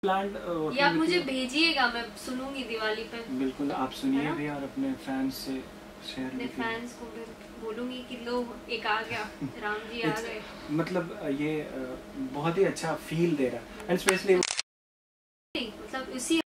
Plant ये आप मुझे भेजिएगा, मैं सुनूंगी दिवाली पे। बिल्कुल, आप सुनिए भी और अपने फैंस से शेयर अपने फैंस को भी बोलूंगी कि लो एक आ गया, राम जी आ गए। मतलब ये बहुत ही अच्छा फील दे रहा है, एंड स्पेशली मतलब इसी